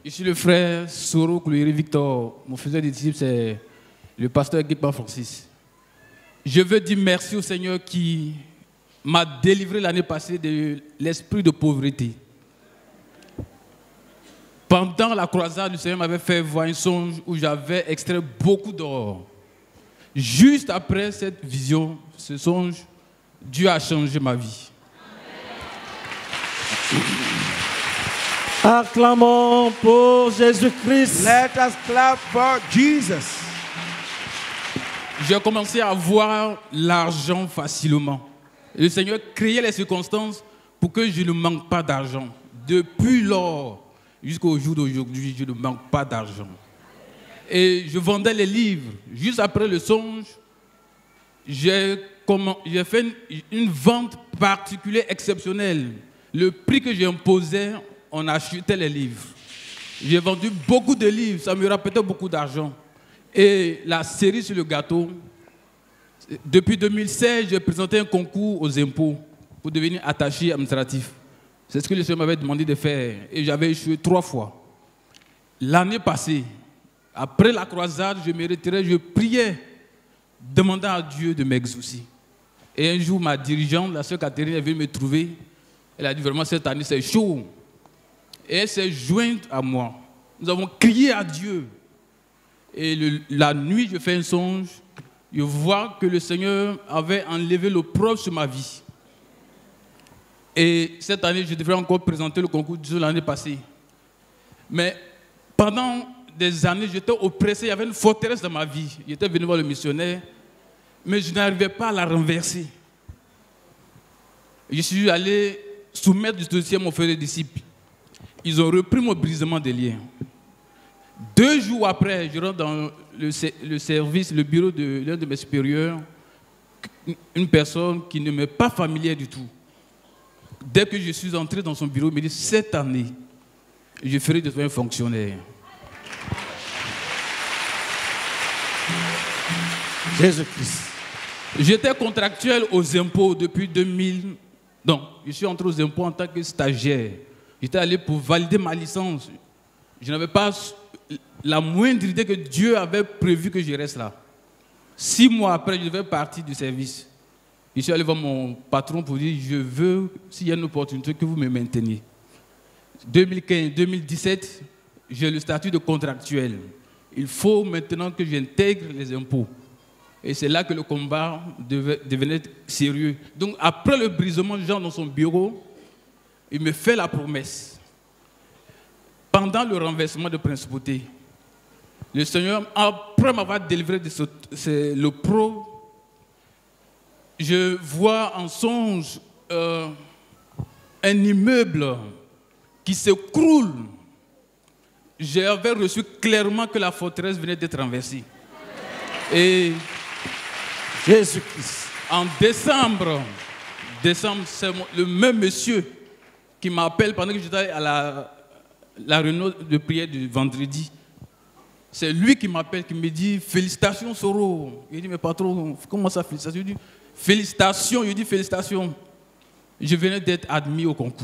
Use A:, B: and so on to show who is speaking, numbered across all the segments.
A: Je suis le frère Soro Koulieri Victor. Mon frère des disciples, c'est le pasteur Guipa Francis. Je veux dire merci au Seigneur qui m'a délivré l'année passée de l'esprit de pauvreté. Pendant la croisade, le Seigneur m'avait fait voir un songe où j'avais extrait beaucoup d'or. Juste après cette vision, ce songe, Dieu a changé ma vie.
B: Acclamons pour Jésus-Christ.
C: Let us clap for Jesus.
A: J'ai commencé à voir l'argent facilement. Le Seigneur créait les circonstances pour que je ne manque pas d'argent. Depuis lors jusqu'au jour d'aujourd'hui, je ne manque pas d'argent. Et je vendais les livres. Juste après le songe, j'ai fait une vente particulière, exceptionnelle. Le prix que j'imposais, on achetait les livres. J'ai vendu beaucoup de livres, ça me rapportait beaucoup d'argent. Et la cerise sur le gâteau, depuis 2016, j'ai présenté un concours aux impôts pour devenir attaché administratif. C'est ce que le Seigneur m'avait demandé de faire. Et j'avais échoué 3 fois. L'année passée, après la croisade, je me retirais, je priais, demandant à Dieu de m'exaucer. Et un jour, ma dirigeante, la sœur Catherine, est venue me trouver. Elle a dit vraiment, cette année, c'est chaud. Et elle s'est jointe à moi. Nous avons crié à Dieu. Et la nuit, je fais un songe. Je vois que le Seigneur avait enlevé l'opprobre sur ma vie. Et cette année, je devrais encore présenter le concours de l'année passée. Mais pendant des années, j'étais oppressé. Il y avait une forteresse dans ma vie. J'étais venu voir le missionnaire, mais je n'arrivais pas à la renverser. Je suis allé soumettre du dossier à mon frère et disciple. Ils ont repris mon brisement des liens. 2 jours après, je rentre dans le service, le bureau de l'un de mes supérieurs, une personne qui ne m'est pas familière du tout. Dès que je suis entré dans son bureau, il me dit, cette année, je ferai de toi un fonctionnaire.
B: Jésus-Christ.
A: J'étais contractuel aux impôts depuis 2000. Donc, je suis entré aux impôts en tant que stagiaire. J'étais allé pour valider ma licence. Je n'avais pas la moindre idée que Dieu avait prévu que je reste là. 6 mois après, je devais partir du service. Je suis allé voir mon patron pour dire, je veux, s'il y a une opportunité, que vous me mainteniez. 2015-2017, j'ai le statut de contractuel. Il faut maintenant que j'intègre les impôts. Et c'est là que le combat devenait sérieux. Donc après le brisement, Jean dans son bureau, il me fait la promesse. Pendant le renversement de principauté, le Seigneur, après m'avoir délivré de l'opprobre, je vois en songe un immeuble qui s'écroule. J'avais reçu clairement que la forteresse venait d'être renversée. Et
B: Jésus-Christ.
A: En décembre, c'est le même monsieur qui m'appelle pendant que j'étais à la réunion de prière du vendredi. C'est lui qui m'appelle, qui me dit, félicitations Soro. Il dit, mais patron, comment ça félicitations? Je dis, félicitations, il dit, félicitations. Je venais d'être admis au concours.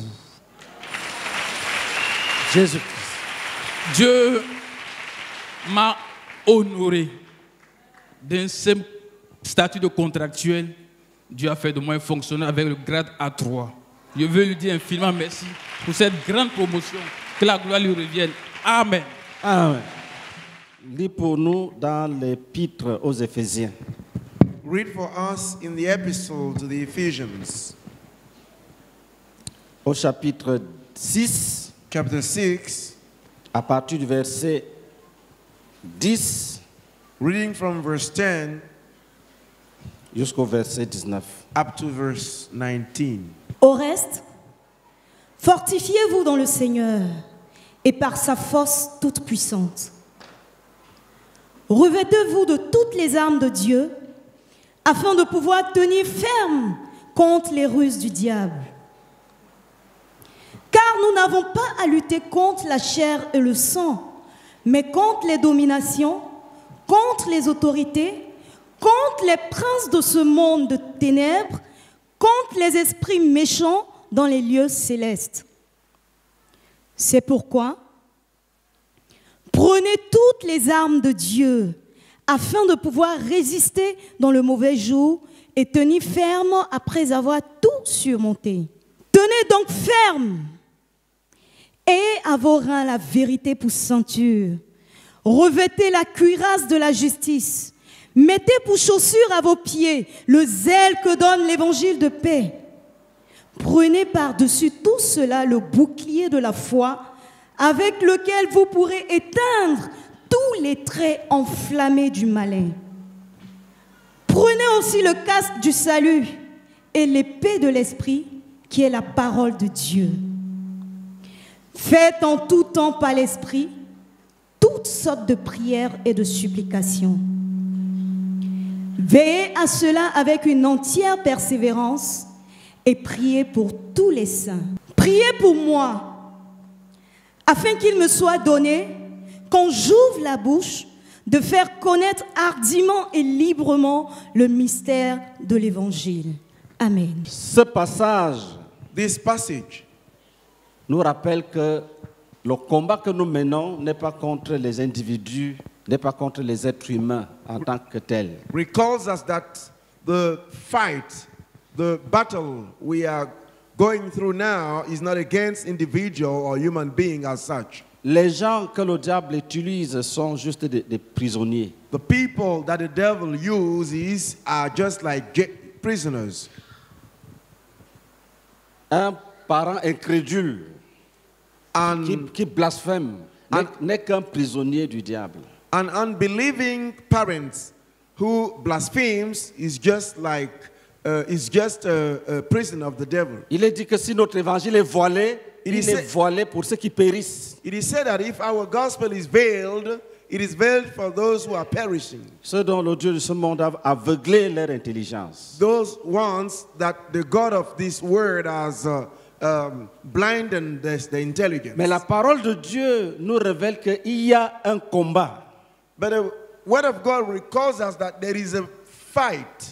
B: Jésus-Christ.
A: Dieu m'a honoré d'un simple statut de contractuel. Dieu a fait de moi un fonctionnaire avec le grade A3. Je veux lui dire infiniment merci pour cette grande promotion. Que la gloire lui revienne. Amen.
B: Amen. Lis pour nous dans l'épître aux Éphésiens.
C: Read for us in the epistle to the Ephesians.
B: Au chapitre 6.
C: Chapter 6.
B: À partir du verset 10.
C: Reading from verse 10.
B: Jusqu'au verset 19.
C: Up to verse 19.
D: Au reste, fortifiez-vous dans le Seigneur et par sa force toute puissante. Revêtez-vous de toutes les armes de Dieu afin de pouvoir tenir ferme contre les ruses du diable. Car nous n'avons pas à lutter contre la chair et le sang, mais contre les dominations, contre les autorités, contre les princes de ce monde de ténèbres, contre les esprits méchants dans les lieux célestes. C'est pourquoi, Prenez toutes les armes de Dieu afin de pouvoir résister dans le mauvais jour et tenir ferme après avoir tout surmonté. Tenez donc ferme et à vos reins la vérité pour ceinture. Revêtez la cuirasse de la justice. Mettez pour chaussure à vos pieds le zèle que donne l'évangile de paix. Prenez par-dessus tout cela le bouclier de la foi avec lequel vous pourrez éteindre tous les traits enflammés du malin. Prenez aussi le casque du salut et l'épée de l'esprit qui est la parole de Dieu. Faites en tout temps par l'esprit toutes sortes de prières et de supplications. Veillez à cela avec une entière persévérance et priez pour tous les saints. Priez pour moi, afin qu'il me soit donné, quand j'ouvre la bouche, de faire connaître hardiment et librement le mystère de l'Évangile. Amen.
B: Ce passage
C: This passage
B: nous rappelle que le combat que nous menons n'est pas contre les individus, n'est pas contre les êtres humains en tant que tels.
C: recalls us that the fight, the battle we are going through now is not against individual or human being as such.
B: Les gens que le diable utilise sont juste des prisonniers.
C: The people that the devil uses are just like prisoners.
B: Un parent incrédule
C: And
B: qui blasphème n'est qu'un prisonnier du diable.
C: an unbelieving parent who blasphemes is just like a prisoner of the devil.
B: Il est dit que si notre évangile est voilé, il est voilé pour ceux qui périssent.
C: It is said that if our gospel is veiled, it is veiled for those who are perishing.
B: Ceux dont le Dieu de ce monde a aveuglé leur intelligence.
C: Those ones that the God of this world has blinded the intelligence.
B: Mais la parole de Dieu nous révèle qu'il y a un combat.
C: But the word of God recalls us that there is a fight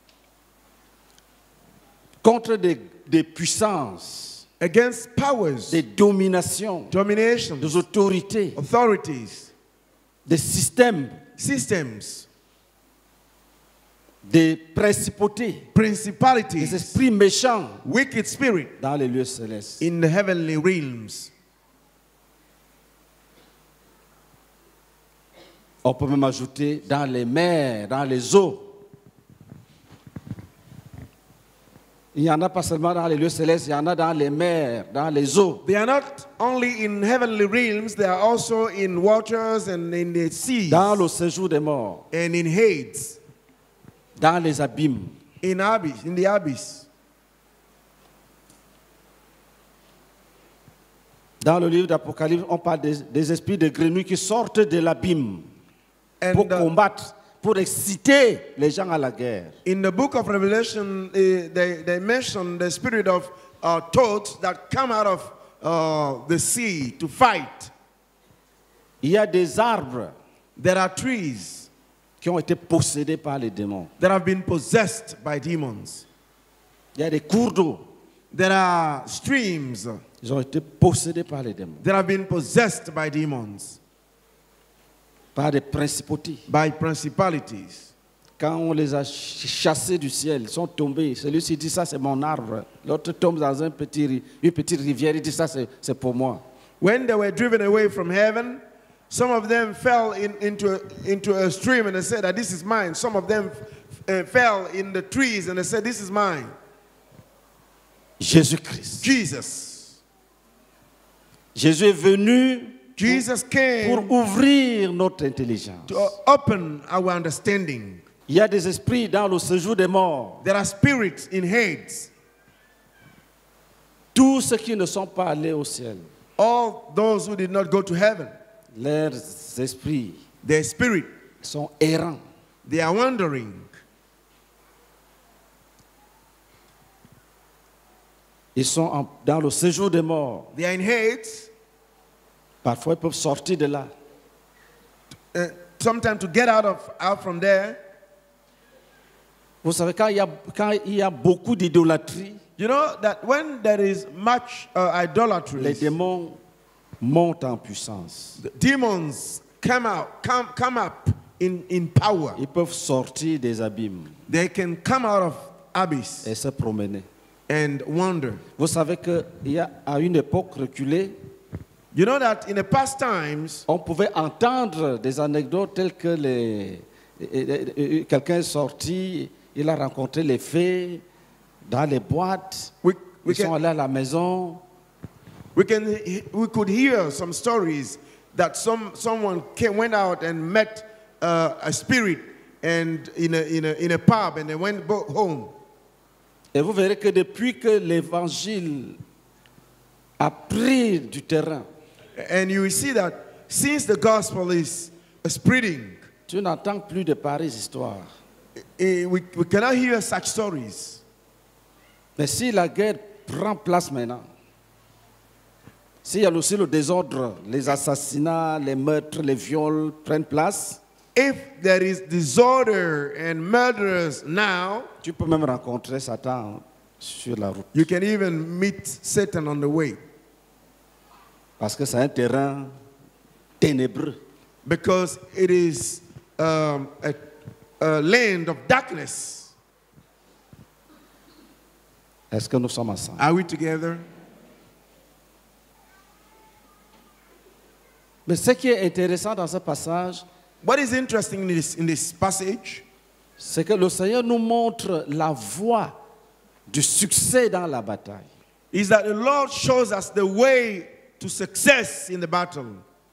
B: Contre des puissances,
C: against powers,
B: des dominations,
C: dominations,
B: des autorités,
C: authorities,
B: des systèmes,
C: systems,
B: des principautés, des
C: principalities,
B: esprits méchants
C: wicked spirit
B: dans les lieux célestes.
C: in the heavenly realms.
B: On peut même ajouter dans les mers, dans les eaux. Il n'y en a pas seulement dans les lieux célestes, il y en a dans les mers, dans les eaux.
C: They are not only in heavenly realms, they are also in waters and in the seas,
B: Dans le séjour des morts,
C: and in Hades,
B: dans les abîmes.
C: in the abyss.
B: Dans le livre d'Apocalypse, on parle des esprits de grenouilles qui sortent de l'abîme pour
C: And
B: combattre, pour exciter les gens à la guerre.
C: in the book of Revelation, they mention the spirit of toads that come out of the sea to fight.
B: Il y a des arbres
C: There are trees
B: qui ont été possédés par les démons.
C: that have been possessed by demons.
B: Il y a des cours d'eau,
C: There are streams
B: ils ont été possédés par les démons,
C: that have been possessed by demons,
B: par des principautés.
C: by principalities.
B: Quand on les a chassés du ciel, ils sont tombés. Celui-ci dit ça c'est mon arbre. L'autre tombe dans une petite rivière, il dit ça c'est pour moi.
C: When they were driven away from heaven, some of them fell into a stream and they said that this is mine. Some of them fell in the trees and they said this is mine.
B: Jésus-Christ. Jésus est venu
C: Jesus
B: pour
C: came
B: ouvrir notre intelligence.
C: to open our understanding.
B: Il y a des esprits dans le séjour des morts.
C: There are spirits in Hades.
B: Tous ceux qui ne sont pas allés au ciel,
C: All those who did not go to heaven,
B: leurs esprits
C: their spirit,
B: sont errants.
C: they are wandering.
B: Ils sont dans le séjour des morts.
C: They are in Hades.
B: Parfois, ils peuvent sortir de là.
C: Sometimes to get out from there.
B: Vous savez, quand il y a beaucoup d'idolâtrie,
C: You know that when there is much
B: les
C: idolatry,
B: démons montent en puissance.
C: the demons come up in power.
B: Ils peuvent sortir des abîmes
C: They can come out of abyss
B: et se promener.
C: and wander.
B: Vous savez qu'à une époque reculée,
C: You know that in the past times,
B: on pouvait entendre des anecdotes telles que quelqu'un est sorti, il a rencontré les fées dans les boîtes, ils sont allés à la maison.
C: we could hear some stories that someone went out and met a spirit and in a pub and they went home.
B: Et vous verrez que depuis que l'évangile a pris du terrain,
C: And you will see that since the gospel is spreading,
B: tu n'entends plus de pareilles histoires.
C: we cannot hear such stories.
B: Mais si la guerre prend place maintenant, s'il y a aussi le désordre, les assassinats, les meurtres, les viols prennent place,
C: If there is disorder and murderers now,
B: tu peux même rencontrer Satan sur la route.
C: you can even meet Satan on the way.
B: Parce que c'est un terrain ténébreux.
C: Because it is a land of darkness.
B: Est-ce que nous sommes ensemble?
C: Are we together?
B: Mais ce qui est intéressant dans ce passage,
C: What is interesting in this passage
B: c'est que le Seigneur nous montre la voie du succès dans la bataille.
C: is that the Lord shows us the way to success in the battle.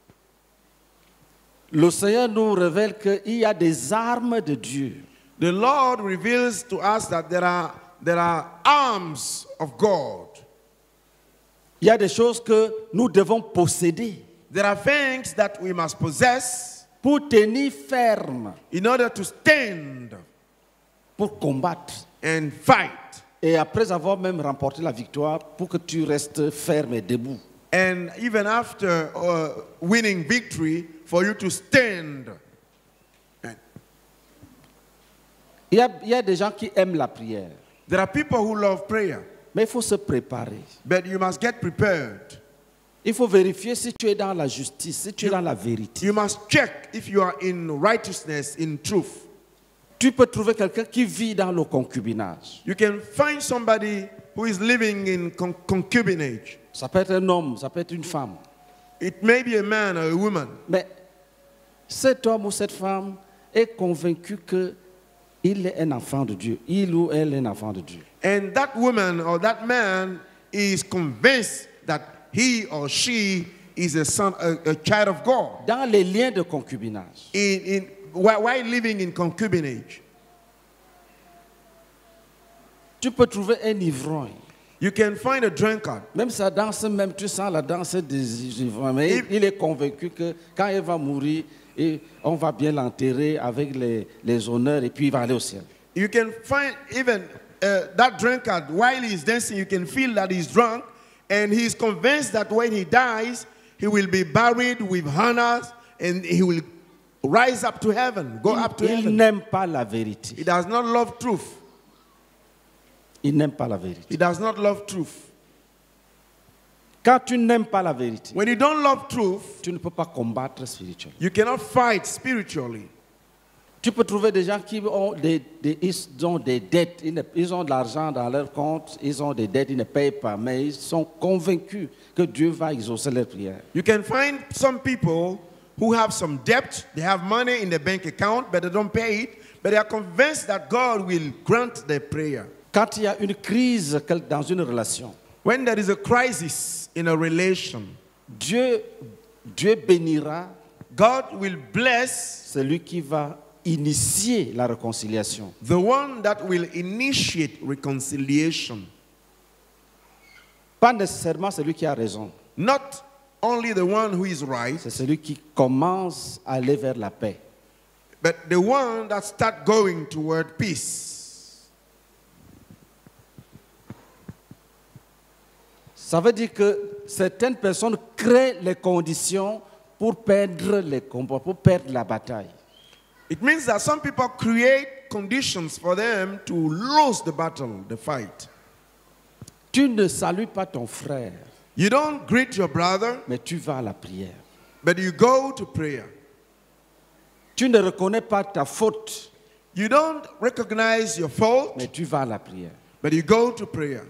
B: Le Seigneur nous révèle qu'il y a des armes de Dieu.
C: The Lord reveals to us that there are arms of God.
B: Il y a des choses que nous devons posséder
C: There are things that we must possess
B: pour tenir ferme,
C: in order to stand
B: pour combattre.
C: and fight.
B: Et après avoir même remporté la victoire, pour que tu restes ferme et debout.
C: And even after winning victory, for you to stand.
B: Il y a des gens qui aiment la prière,
C: There are people who love prayer,
B: mais il faut se préparer.
C: but you must get prepared.
B: Il faut vérifier si tu es dans la justice, si tu es dans la vérité.
C: You must check if you are in righteousness, in truth.
B: Tu peux trouver quelqu'un qui vit dans le concubinage.
C: You can find somebody who is living in concubinage.
B: Ça peut être un homme, ça peut être une femme.
C: It may be a man or a woman,
B: Mais cet homme ou cette femme est convaincu qu'il est un enfant de Dieu. Il ou elle est un enfant de Dieu.
C: and that woman or that man is convinced that he or she is a son, a child of God.
B: Dans les liens de concubinage,
C: While living in concubinage,
B: tu peux trouver un ivrogne.
C: you can find a drunkard.
B: Même sa danse, même tu sens la danse des ivrognes. Mais il est convaincu que quand il va mourir, on va bien l'enterrer avec les honneurs et puis il va aller au ciel.
C: You can find even that drunkard, while he's dancing, you can feel that he's drunk, and he's convinced that when he dies, he will be buried with honors, and he will rise up to heaven, go up to
B: Il
C: heaven.
B: n'aime pas la vérité.
C: He does not love truth.
B: Il n'aime pas la vérité.
C: He does not love truth.
B: Quand tu n'aimes pas la vérité,
C: When you don't love truth,
B: tu ne peux pas combattre spirituellement.
C: you cannot fight spiritually.
B: Tu peux trouver des gens qui ont ils ont des dettes, ils ont de l'argent dans leur compte, ils ont des dettes, ils ne payent pas, mais ils sont convaincus que Dieu va exaucer leurs prières.
C: You can find some people who have some debt, they have money in their bank account, but they don't pay it, but they are convinced that God will grant their prayer.
B: Quand il y a une crise dans une relation,
C: When there is a crisis in a relation,
B: Dieu bénira
C: God will bless
B: celui qui va initier la réconciliation.
C: the one that will initiate reconciliation.
B: Pas nécessairement celui qui a raison,
C: Not only the one who is right,
B: c'est celui qui commence à aller vers la paix.
C: but the one that start going toward peace.
B: Ça veut dire que certaines personnes créent les conditions pour perdre les combats, pour perdre la bataille.
C: It means that some people create conditions for them to lose the battle, the fight.
B: Tu ne salues pas ton frère,
C: You don't greet your brother,
B: mais tu vas à la prière.
C: but you go to prayer.
B: Tu ne reconnais pas ta faute,
C: You don't recognize your fault,
B: mais tu vas à la prière.
C: but you go to prayer.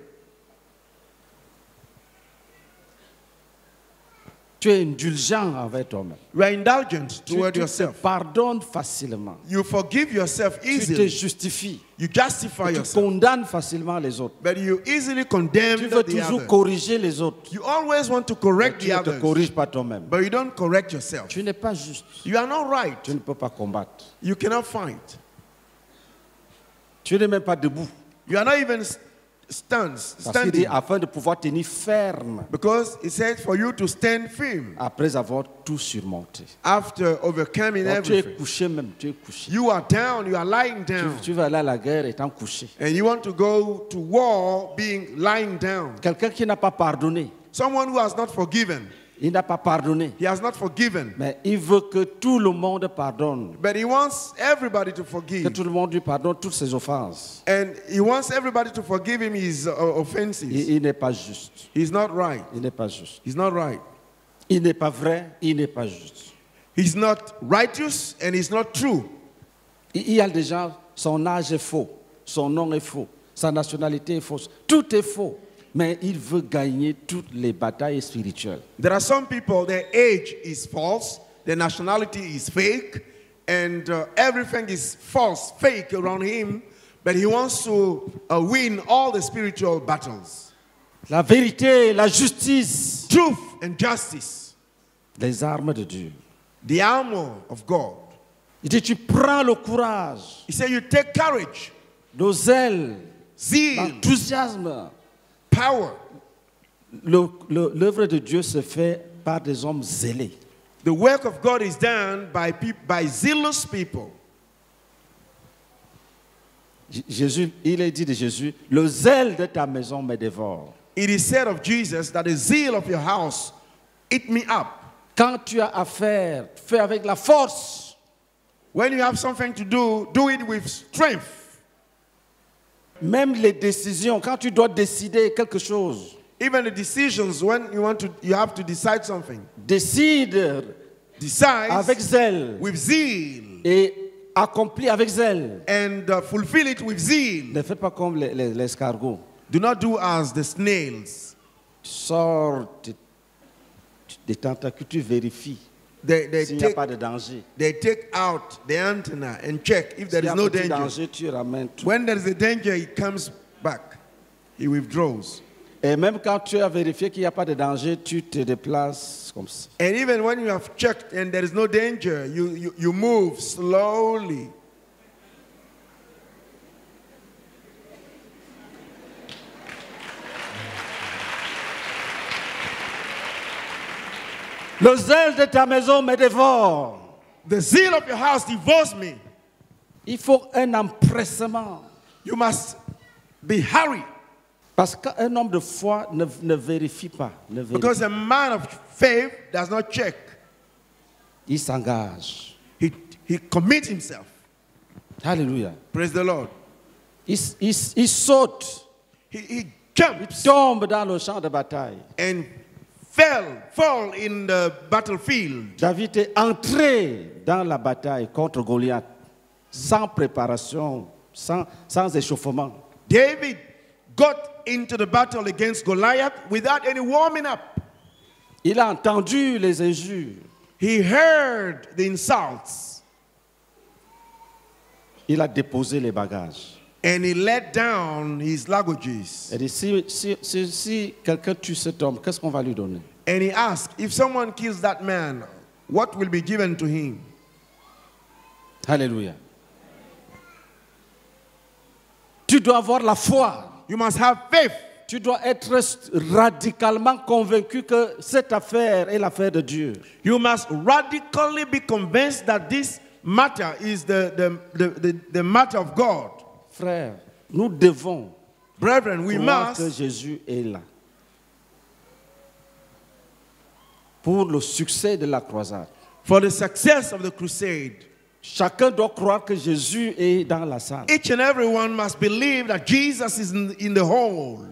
B: Tu es indulgent envers toi-même.
C: You are indulgent toward
B: Tu te
C: yourself.
B: pardonnes facilement.
C: You forgive yourself
B: Tu te
C: easily.
B: justifies.
C: You justify
B: Tu
C: yourself.
B: condamnes facilement les autres.
C: But you easily condemn
B: Tu veux
C: the
B: toujours
C: others.
B: corriger les autres.
C: You always want to
B: Mais
C: correct
B: tu
C: the
B: ne te
C: others,
B: corriges pas toi-même.
C: but you don't correct yourself.
B: Tu n'es pas juste.
C: You are not right.
B: Tu ne peux pas combattre.
C: You cannot fight.
B: Tu n'es même pas debout.
C: You are not even
B: Parce qu'il
C: standing.
B: dit afin de pouvoir tenir ferme
C: Because it says for you to stand firm
B: après avoir tout surmonté.
C: after overcoming
B: Donc, tu es
C: everything.
B: couché même, tu es couché.
C: You are down, you are lying down.
B: Tu vas aller à la guerre étant couché.
C: And you want to go to war being lying down.
B: Quelqu'un qui n'a pas pardonné,
C: Someone who has not forgiven.
B: il n'a pas pardonné.
C: He has not forgiven.
B: Mais il veut que tout le monde pardonne.
C: But he wants everybody to
B: Que
C: forgive.
B: tout le monde lui pardonne toutes ses offenses.
C: And he wants everybody to forgive him his offenses.
B: Il n'est pas juste.
C: He's not right.
B: Il n'est pas juste.
C: He's not right.
B: Il n'est pas vrai, il n'est pas juste.
C: He's not righteous and he's not true.
B: Il y a des gens, son âge est faux, son nom est faux, sa nationalité est fausse. Tout est faux. Mais il veut gagner toutes les batailles spirituelles.
C: There are some people, their age is false, their nationality is fake, and everything is false, fake around him, but he wants to win all the spiritual battles.
B: La vérité, la justice,
C: Truth and justice,
B: les armes de Dieu.
C: the armor of God.
B: Il dit, tu prends le courage,
C: He said, you take courage,
B: le zèle,
C: zeal,
B: l'enthousiasme.
C: power.
B: L'œuvre de Dieu se fait par des hommes zélés.
C: The work of God is done by zealous people.
B: Jésus, il est dit de Jésus, le zèle de ta maison me dévore.
C: It is said of Jesus that the zeal of your house eat me up.
B: Quand tu as affaire, fais avec la force.
C: When you have something to do it with strength.
B: Même les décisions, quand tu dois décider quelque chose,
C: Even the decisions when you have to decide something.
B: décide
C: Decide
B: avec zèle
C: with zeal
B: et accomplis avec zèle.
C: and fulfill it with zeal.
B: Ne fais pas comme l'escargot.
C: Do not do as the snails.
B: Tu sors des tentacules, tu vérifies
C: They
B: s'il n'y a pas de danger.
C: take out the antenna and check if there
B: S'il y
C: is
B: a
C: no
B: petit
C: danger.
B: danger, tu ramènes tout.
C: When there is a danger, he comes back. He withdraws.
B: Et même quand tu as vérifié qu'il n'y a pas de danger, tu te déplaces comme ça.
C: And even when you have checked and there is no danger, you move slowly.
B: Le zèle de ta maison me dévore.
C: The zeal of your house devours me.
B: Il faut un empressement.
C: You must be hurried.
B: Parce qu'un homme de foi ne vérifie pas. Ne vérifie.
C: Because a man of faith does not check.
B: Il s'engage.
C: He commits himself.
B: Alléluia.
C: Praise the Lord.
B: Il saute.
C: He jumps
B: Tombe dans le champ de bataille.
C: and fall in the battlefield.
B: David est entré dans la bataille contre Goliath sans préparation, sans échauffement.
C: David got into the battle against Goliath without any warming up.
B: Il a entendu les injures.
C: He heard the insults
B: Il a déposé les bagages.
C: and he let down his luggages.
B: Il dit, si quelqu'un tue cet homme, qu'est-ce qu'on va lui donner?
C: And he asked, if someone kills that man, what will be given to him?
B: Alléluia. Tu dois avoir la foi.
C: You must have faith.
B: Tu dois être radicalement convaincu que cette affaire est l'affaire de Dieu.
C: You must radically be convinced that this matter is the matter of God.
B: Frère, nous devons
C: Brethren, we
B: croire que
C: must
B: Jésus est là. Pour le succès de la croisade.
C: for the success of the crusade.
B: Chacun doit croire que Jésus est dans la salle.
C: Each and everyone must believe that Jesus is in the hall.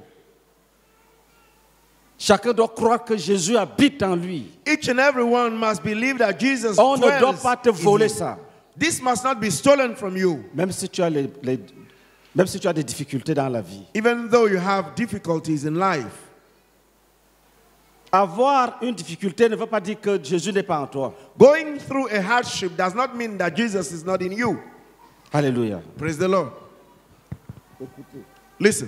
B: Chacun doit croire que Jésus habite en lui.
C: Each and everyone must believe that Jesus
B: On ne doit
C: dwells
B: pas te
C: in
B: voler
C: him.
B: ça.
C: This must not be stolen from you,
B: Même si tu as même si tu as des difficultés dans la vie.
C: even though you have difficulties in life.
B: Avoir une difficulté ne veut pas dire que Jésus n'est pas en toi.
C: Going through a hardship does not mean that Jesus is not in you.
B: Alléluia.
C: Praise the Lord. Listen,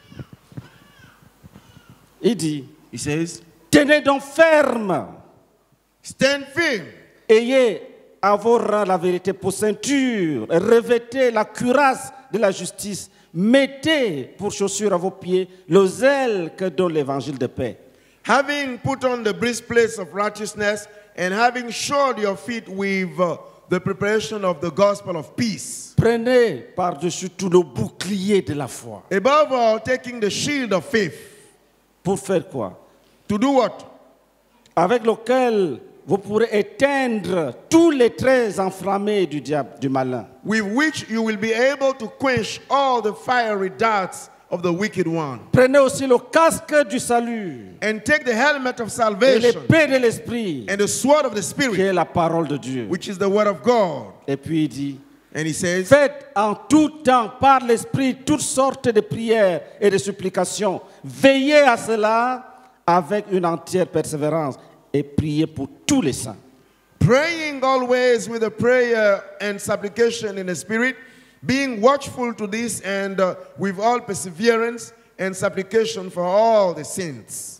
B: Il dit,
C: he says,
B: tenez donc ferme.
C: stand firm.
B: Ayez à vos rangs la vérité pour ceinture. Revêtez la cuirasse de la justice. Mettez pour chaussure à vos pieds le zèle que donne l'évangile de paix.
C: Having put on the breastplate of righteousness and having shod your feet with the preparation of the gospel of peace.
B: Prenez par-dessus tout le bouclier de la foi.
C: Above all, taking the shield of faith.
B: Pour faire quoi?
C: To do what?
B: Avec lequel vous pourrez éteindre tous les traits enflammés du diable, du malin.
C: With which you will be able to quench all the fiery darts of the wicked one.
B: Prenez aussi le casque du salut
C: And take the helmet of
B: et
C: salvation
B: l'épée de l'esprit,
C: and the sword of the
B: qui
C: Spirit,
B: est la parole de Dieu.
C: which is the word of God.
B: Et puis il dit,
C: And he says,
B: faites en tout temps par l'esprit toutes sortes de prières et de supplications. Veillez à cela avec une entière persévérance et priez pour tous les saints.
C: praying always with a prayer and supplication in the Spirit, being watchful to this and with all perseverance and supplication for all the saints.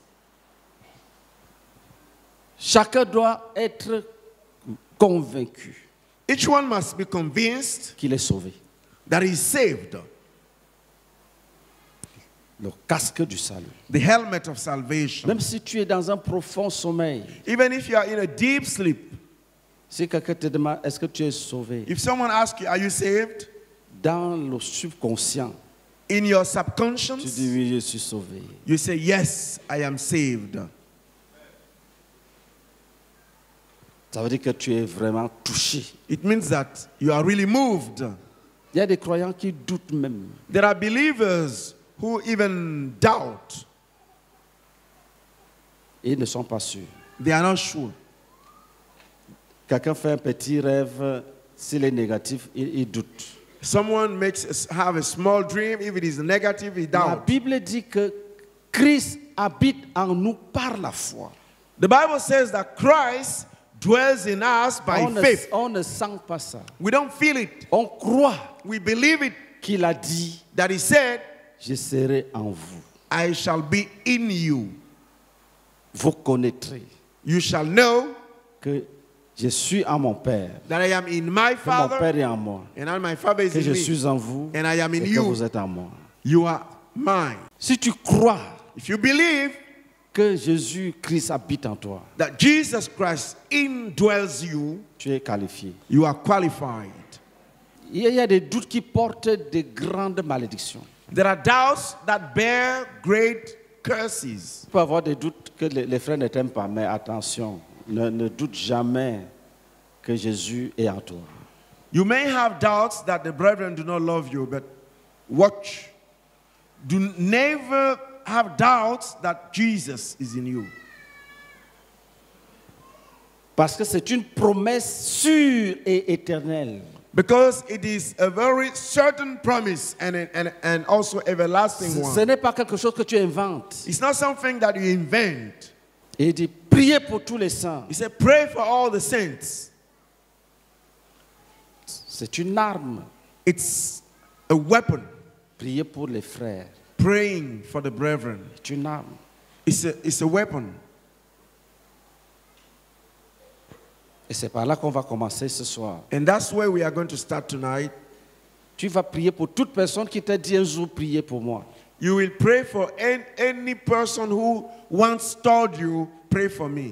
B: Chacun doit être convaincu
C: Each one must be convinced
B: qu'il est sauvé.
C: that he is saved.
B: Le casque du salut.
C: The helmet of salvation.
B: Même si tu es dans un profond sommeil,
C: Even if you are in a deep sleep,
B: si quelqu'un te demande est-ce que tu es sauvé,
C: if someone asks you, are you saved?
B: dans le subconscient,
C: In your
B: tu
C: subconscious,
B: dis oui, je suis sauvé.
C: you say, yes, I am saved.
B: Ça veut dire que tu es vraiment touché.
C: It means that you are really moved.
B: Il y a des croyants qui doutent même.
C: There are believers who even doubt.
B: Et ils ne sont pas sûrs.
C: They are not sure.
B: Quelqu'un fait un petit rêve, s'il est négatif, il doute.
C: Someone have a small dream. If it is negative, he
B: La
C: doubts.
B: Bible dit que Christ habite en nous par la foi.
C: The Bible says that Christ dwells in us by faith.
B: On ne sent pas ça.
C: We don't feel it.
B: On croit
C: We believe it
B: qu'il a dit,
C: that he said,
B: je serai en vous.
C: I shall be in you.
B: Vous connaîtrez
C: You shall know
B: que je suis en mon Père,
C: that I am in my
B: que mon
C: Father
B: Père est en moi,
C: and my Father is
B: que je
C: in me.
B: suis en vous
C: And I am in
B: et que
C: you.
B: vous êtes en moi.
C: You are mine.
B: Si tu crois
C: If you believe
B: que Jésus-Christ habite en toi,
C: that Jesus Christ indwells you,
B: tu es qualifié.
C: you are qualified.
B: Il y a des doutes qui portent de grandes malédictions.
C: There are doubts that bear great curses.
B: Tu peux avoir des doutes que les frères ne t'aiment pas, mais attention, ne doute jamais que Jésus est en toi.
C: You may have doubts that the brethren do not love you, but watch. Do never have doubts that Jesus is in you.
B: Parce que c'est une promesse sûre et éternelle.
C: Because it is a very certain promise and also everlasting
B: Ce
C: one.
B: n'est pas quelque chose que tu inventes.
C: It's not something that you invent.
B: Et il dit, priez pour tous les saints.
C: He said, pray for all the saints.
B: C'est une arme.
C: It's a weapon.
B: Priez pour les frères.
C: Praying for the brethren.
B: C'est une arme.
C: It's a weapon.
B: Et c'est par là qu'on va commencer ce soir.
C: And that's where we are going to start tonight.
B: Tu vas prier pour toute personne qui t'a dit un jour, priez pour moi.
C: You will pray for any person who once told you, pray for me.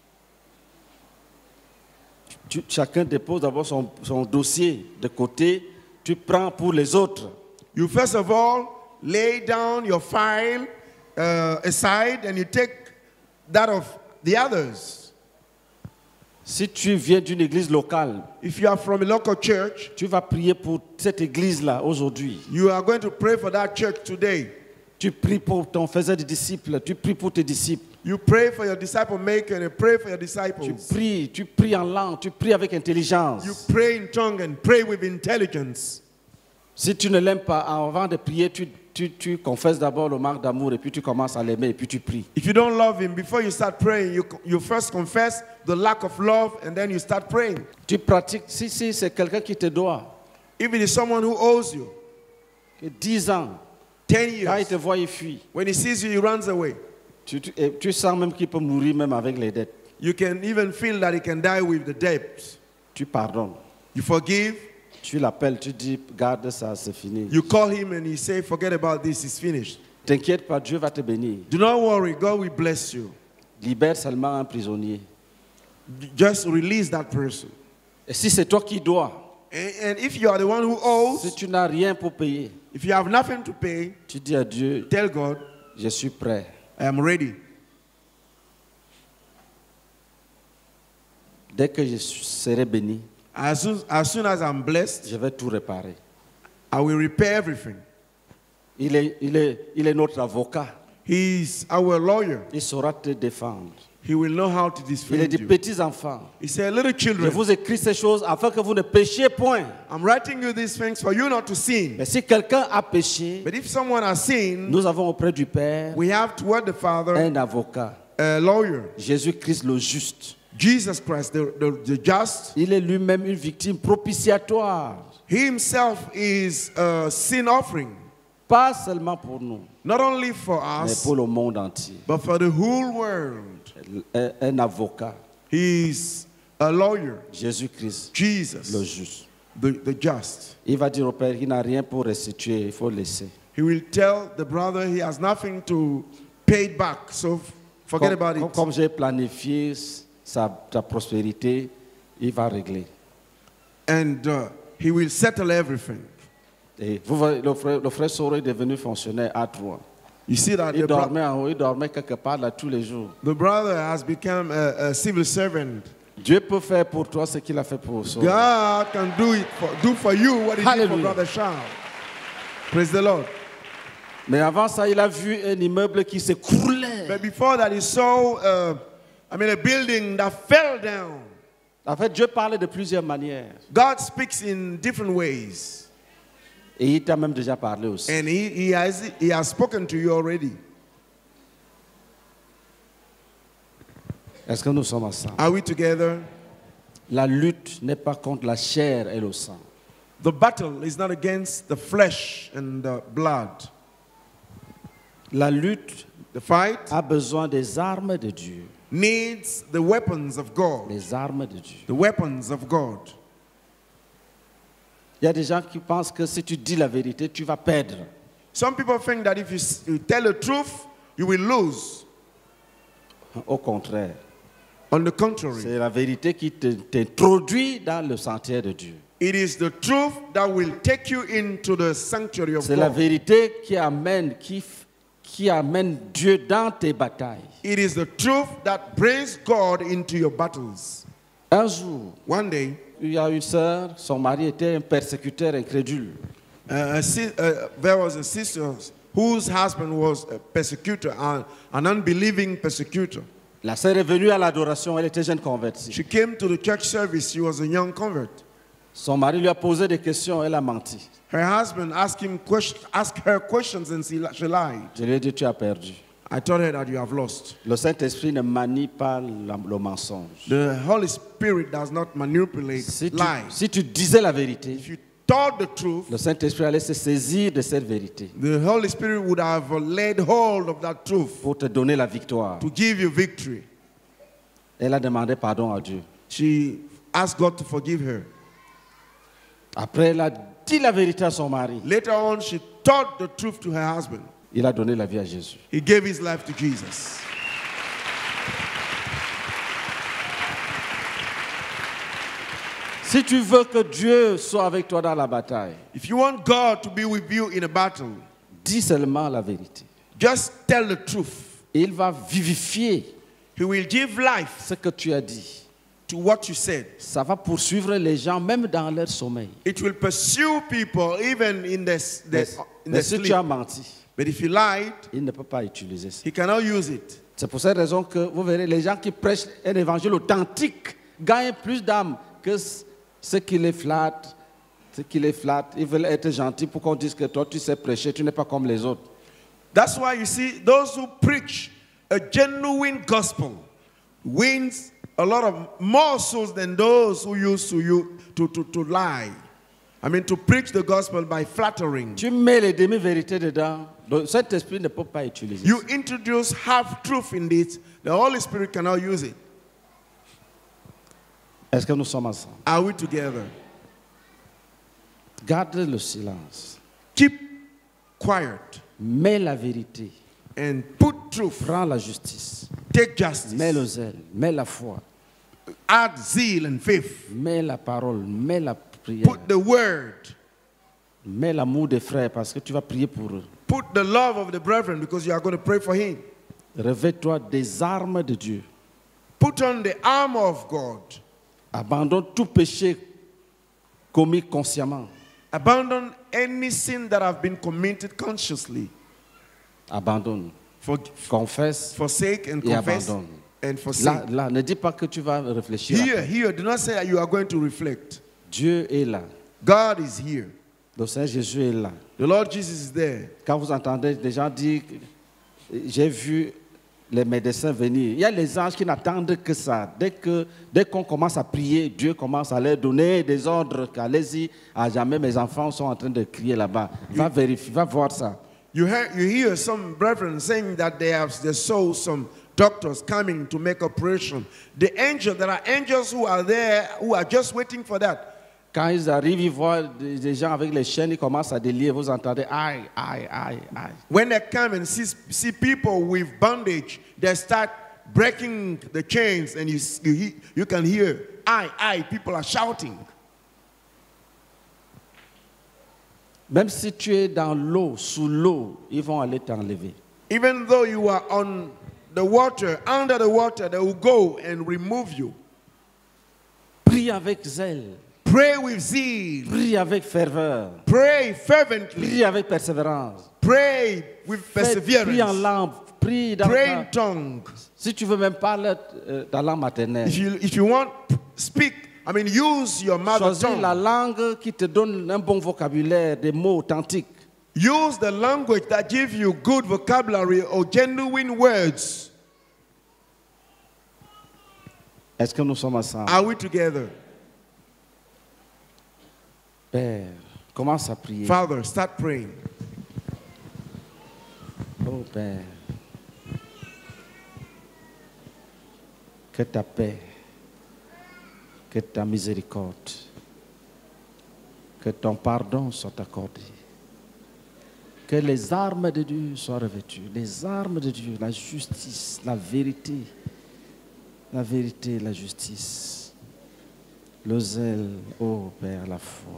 B: Chacun dépose d'abord son dossier de côté. Tu prends pour les autres.
C: You first of all lay down your file aside and you take that of the others.
B: Si tu viens d'une église locale,
C: If you are from a local church,
B: tu vas prier pour cette église-là aujourd'hui.
C: you are going to pray for that church today.
B: Tu pries pour ton faiseur de disciples. Tu pries pour tes disciples.
C: You pray for your disciple maker and pray for your
B: Tu
C: disciples.
B: pries en langue, tu pries avec intelligence.
C: You pray in tongue and pray with intelligence.
B: Si tu ne l'aimes pas, avant de prier, tu confesses d'abord le manque d'amour et puis tu commences à l'aimer et puis tu pries.
C: If you don't love him, before you start praying, you first confess the lack of love and then you start praying.
B: Tu pratiques, si c'est quelqu'un qui te doit,
C: If it is someone who owes you
B: que 10 ans,
C: 10
B: quand il te
C: years,
B: voit, il fuit.
C: when he sees you, he runs away.
B: Tu sens même qu'il peut mourir même avec les dettes.
C: You can even feel that he can die with the debt.
B: Tu pardonnes.
C: You forgive,
B: Tu l'appelles, tu dis, garde ça, c'est fini.
C: you call him and he say, forget about this, it's finished.
B: T'inquiète pas, Dieu va te bénir.
C: Do not worry, God will bless you.
B: Libère seulement un prisonnier.
C: Just release that person.
B: Et si c'est toi qui dois,
C: And if you are the one who
B: si
C: owes,
B: tu n'as rien pour payer,
C: if you have nothing to pay,
B: tu dis à Dieu,
C: tell God,
B: je suis prêt.
C: I am ready.
B: Dès que je serai béni,
C: As soon as I'm blessed,
B: je vais tout réparer.
C: I will repair everything.
B: Il est notre avocat.
C: He's our lawyer.
B: Il saura te défendre.
C: He will know how to
B: Il est
C: defend
B: des
C: you.
B: petits enfants.
C: He said, little
B: Je
C: children,
B: vous écris ces choses afin que vous ne péchiez point.
C: I'm writing you these things for you not to sin.
B: Mais si quelqu'un a péché,
C: But if someone has sinned,
B: nous avons auprès du Père
C: we have toward the Father
B: un avocat,
C: a lawyer,
B: Jésus-Christ le juste.
C: Jesus Christ, the just.
B: Il est lui-même une victime propitiatoire,
C: He himself is a sin offering,
B: pas seulement pour nous,
C: not only for
B: mais
C: us,
B: pour le monde entier.
C: but for the whole world.
B: Un avocat,
C: He's a lawyer,
B: Jésus-Christ le
C: Jesus,
B: juste.
C: the just.
B: Il va dire au Père qu'il n'a rien pour restituer, il faut laisser.
C: He will tell the brother he has nothing to pay it back, so forget about it.
B: Comme j'ai planifié ta prospérité, il va régler.
C: And he will settle everything.
B: Et vous voyez, le frère Soro est devenu fonctionnaire à 3.
C: You see that
B: Il dormait en haut, il dormait quelque part là tous les jours.
C: the brother has become a civil servant.
B: Dieu peut faire pour toi ce qu'il a fait pour Soro.
C: God can do for you what he did for
B: Hallelujah.
C: Brother Charles. Praise the Lord.
B: Mais avant ça, il a vu un immeuble qui s'écroulait.
C: But before that, he saw, a building that fell down.
B: En fait, Dieu parle de plusieurs manières.
C: God speaks in different ways.
B: Et il t'a même déjà parlé aussi.
C: And he has spoken to you already.
B: Est-ce que nous sommes ensemble?
C: Are we together?
B: La lutte n'est pas contre la chair et le sang.
C: The battle is not against the flesh and the blood.
B: La lutte
C: The fight
B: a besoin des armes de Dieu.
C: needs the weapons of God.
B: Les armes de Dieu.
C: The weapons of God.
B: Il y a des gens qui pensent que si tu dis la vérité, tu vas perdre.
C: Some people think that if you tell the truth, you will lose.
B: Au contraire,
C: On the contrary,
B: c'est la vérité qui t'introduit dans le sentier de Dieu.
C: it is the truth that will take you into the sanctuary of
B: C'est la
C: God.
B: vérité qui amène Dieu dans tes batailles.
C: It is the truth that brings God into your battles.
B: Un jour,
C: One day,
B: il y a une sœur, son mari était un persécuteur incrédule.
C: there was a sister whose husband was a persecutor, an unbelieving persecutor.
B: La sœur est venue à l'adoration, elle était jeune convertie.
C: She came to the church service. She was a young convert.
B: Son mari lui a posé des questions, elle a menti.
C: Her husband asked her questions, and she lied.
B: Je lui ai dit, tu as perdu.
C: I told her that you have lost.
B: Le Saint-Esprit ne manie pas le mensonge.
C: The Holy Spirit does not manipulate lies.
B: Si tu disais la vérité,
C: If you told the truth,
B: le Saint-Esprit allait se saisir de cette vérité
C: the Holy Spirit would have laid hold of that truth
B: pour te donner la victoire.
C: to give you victory.
B: Elle a demandé pardon à Dieu.
C: She asked God to forgive her.
B: Après, elle a dit la vérité à son mari.
C: Later on, she told the truth to her husband.
B: Il a donné la vie à Jésus.
C: He gave his life to Jesus.
B: Si tu veux que Dieu soit avec toi dans la bataille,
C: If you want God to be with you in a battle,
B: dis seulement la vérité.
C: just tell the truth.
B: Et il va vivifier
C: He will give life
B: ce que tu as dit.
C: to what you said.
B: Ça va poursuivre les gens même dans leur sommeil.
C: It will pursue people even in
B: Mais
C: their
B: si
C: sleep.
B: tu as menti,
C: But if you lied,
B: il ne peut pas utiliser ça.
C: he cannot use it.
B: C'est pour cette raison que vous verrez, les gens qui prêchent un évangile authentique gagnent plus d'âmes que ceux qui les flattent. Ceux qui les flattent, ils veulent être gentils pour qu'on dise que toi, tu sais prêcher, tu n'es pas comme les autres.
C: That's why you see those who preach a genuine gospel wins a lot of more souls than those who used to lie. I mean, to preach the gospel by flattering.
B: Tu mets les demi-vérités dedans, cet esprit ne peut pas utiliser.
C: You introduce half-truth in it, the Holy Spirit cannot use it.
B: Est-ce que nous sommes ensemble?
C: Are we together?
B: Garde le silence.
C: Keep quiet
B: Mets la vérité.
C: and put truth.
B: Prends la justice.
C: Take justice.
B: Mets le zèle. Mets la foi.
C: Add zeal and faith.
B: Mets la parole. Mets la prière.
C: Put the word.
B: Mets l'amour des frères parce que tu vas prier pour eux.
C: Put the love of the brethren because you are going to pray for him.
B: Revêt-toi des armes de Dieu.
C: Put on the armor of God.
B: Abandonne tout péché commis consciemment.
C: Abandon any sin that have been committed consciously.
B: Abandonne. Confesse.
C: Forsake and
B: Et
C: confess
B: abandonne.
C: and forsake.
B: Là, ne dis pas que tu vas réfléchir.
C: Here, do not say that you are going to reflect.
B: Dieu est là.
C: God is here.
B: Le Seigneur Jésus est là.
C: The Lord Jesus is there.
B: Quand vous entendez des gens dire, j'ai vu les médecins venir. Il y a les anges qui n'attendent que ça. Dès qu'on commence à prier, Dieu commence à leur donner des ordres qu'allez-y, à jamais mes enfants sont en train de crier là-bas. Va vérifier, va voir ça.
C: You hear some brethren saying that they saw some doctors coming to make operation. There are angels who are there, who are just waiting for that.
B: Quand ils arrivent, ils voient des gens avec les chaînes, ils commencent à délier. Vous entendez, aïe, aïe, aïe, aïe.
C: When they come and see people with bandage, they start breaking the chains, and you can hear, aïe, people are shouting.
B: Même si tu es dans l'eau, sous l'eau, ils vont aller t'enlever.
C: Even though you are on the water, under the water, they will go and remove you.
B: Prie avec zèle.
C: Pray with zeal.
B: Prie avec ferveur.
C: Pray fervently.
B: Prie avec persévérance.
C: Pray with perseverance.
B: Prie en langue. Prie dans
C: Pray in tongue.
B: Si tu veux même parler dans la maternelle.
C: If you want, speak. I mean, use your mother
B: Choisis
C: tongue.
B: la langue qui te donne un bon vocabulaire, des mots authentiques.
C: Use the language that gives you good vocabulary or genuine words.
B: Est-ce que nous sommes ensemble?
C: Are we together?
B: Père, commence à prier.
C: Father, start praying.
B: Oh Père, que ta paix, que ta miséricorde, que ton pardon soit accordé, que les armes de Dieu soient revêtues, les armes de Dieu, la justice, la vérité, la justice, le zèle, oh Père, la foi,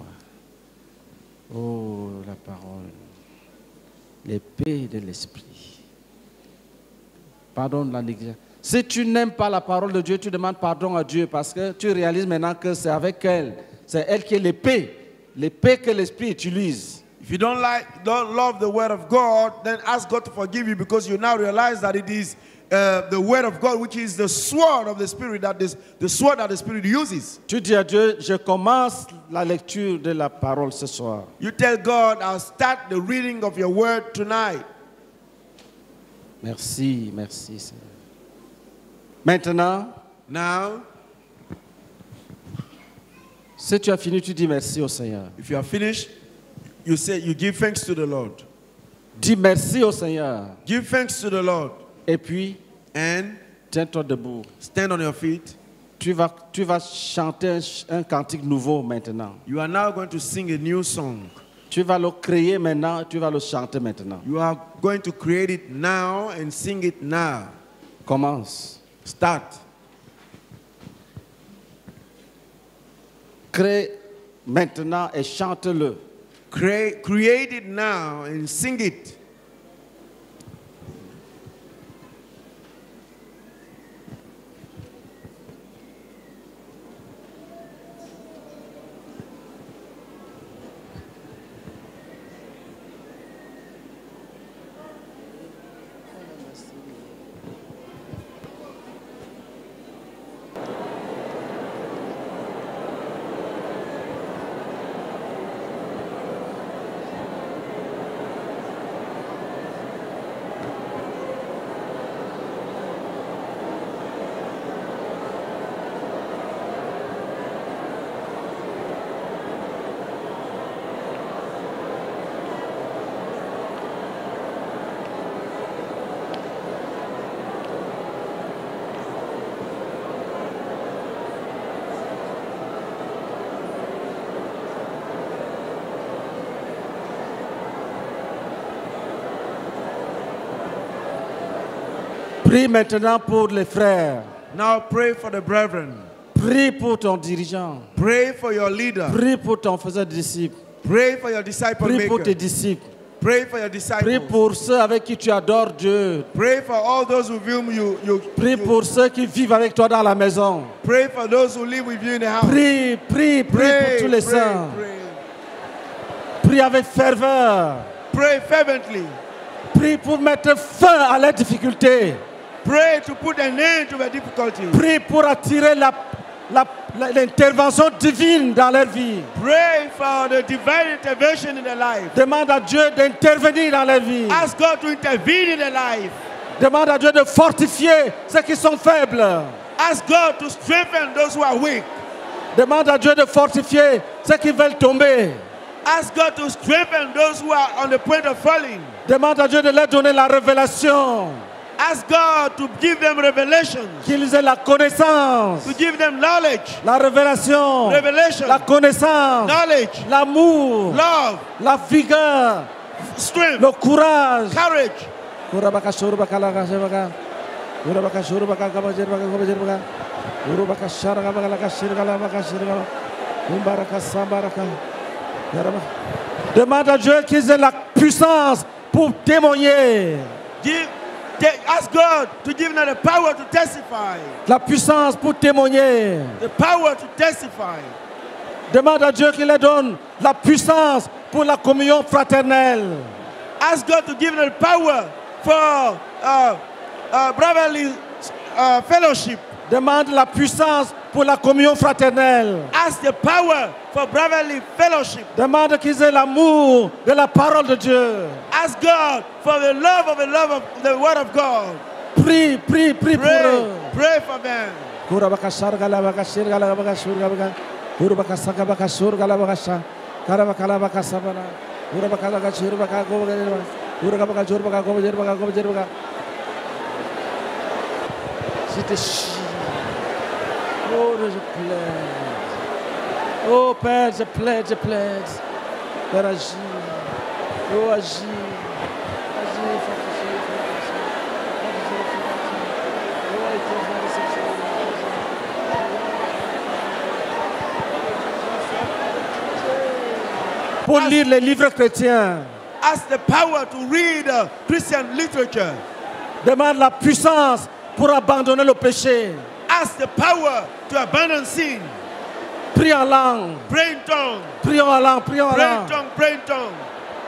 B: oh la parole, l'épée de l'esprit. Pardonne la négligence. Si tu n'aimes pas la parole de Dieu, tu demandes pardon à Dieu parce que tu réalises maintenant que c'est avec elle. C'est elle qui est l'épée que l'esprit utilise.
C: If you don't love the word of God, then ask God to forgive you because you now realize that it is the word of God, which is the sword of the Spirit, the sword that the Spirit uses.
B: Tu dis à Dieu, je commence la lecture de la parole ce soir.
C: You tell God, I'll start the reading of your word tonight.
B: Merci, merci Seigneur. Maintenant,
C: Now,
B: si tu as fini, tu dis merci au Seigneur.
C: if you are finished, you give thanks to the Lord.
B: Dis merci au Seigneur.
C: Give thanks to the Lord.
B: Et puis,
C: And
B: tiens-toi debout.
C: stand on your feet.
B: Tu vas chanter un cantique nouveau maintenant.
C: You are now going to sing a new song.
B: Tu vas le créer maintenant, tu vas le chanter maintenant.
C: You are going to create it now and sing it now.
B: Commence.
C: Start.
B: Crée maintenant et chante-le.
C: Create it now and sing it.
B: Prie maintenant pour les frères.
C: Now pray for the brethren.
B: Prie pour ton dirigeant.
C: Pray for your leader.
B: Prie pour ton faiseur de disciples.
C: Pray for your disciple
B: Prie pour tes
C: maker.
B: disciples.
C: Pray for your
B: Prie
C: disciples.
B: pour ceux avec qui tu adores Dieu.
C: Pray for all those with whom you
B: Prie pour ceux qui vivent avec toi dans la maison.
C: pray for those who live with you in the house.
B: Prie, prie, prie pour tous les saints. Prie avec ferveur.
C: Pray fervently.
B: Prie pour mettre fin à leurs difficultés.
C: Pray to put an end to the difficulty.
B: Prie pour attirer l'intervention divine dans leur vie.
C: Pray for the divine intervention in their life.
B: Demande à Dieu d'intervenir dans leur vie.
C: Ask God to intervene in their life.
B: Demande à Dieu de fortifier ceux qui sont faibles.
C: Ask God to strengthen those who are weak.
B: Demande à Dieu de fortifier ceux qui veulent tomber.
C: Ask God to strengthen those who are on the point of falling.
B: Demande à Dieu de leur donner la révélation.
C: Ask God to give them revelations,
B: Qu'ils aient la connaissance,
C: to give them knowledge,
B: la révélation,
C: revelation,
B: la connaissance,
C: knowledge,
B: l'amour,
C: love,
B: la vigueur,
C: strength,
B: le courage.
C: courage.
B: Demande à Dieu qu'ils aient la puissance pour témoigner.
C: Ask God to give them the power to testify.
B: La puissance pour témoigner.
C: The power to testify.
B: Demande à Dieu qu'il leur donne la puissance pour la communion fraternelle.
C: Ask God to give them the power for brotherly fellowship.
B: Demande la puissance pour la communion fraternelle.
C: Ask the power for brotherly fellowship.
B: Demande qu'ils aient l'amour de la parole de Dieu.
C: Ask God for the love of the word of God.
B: Prie, prie, prie pour eux.
C: Pray for them.
B: Oh, je plaide. Oh, Père, je plaide, je plaide. Père, agis. Oh, agis. Agis, pour lire les livres chrétiens.
C: Ask the power to read Christian literature.
B: Demande la puissance pour abandonner le péché.
C: Ask the power to abandon sin.
B: Prie en langue.
C: Pray in tongue.
B: Prie en langue. Prie en
C: Pray in
B: langue.
C: tongue. Pray in tongue.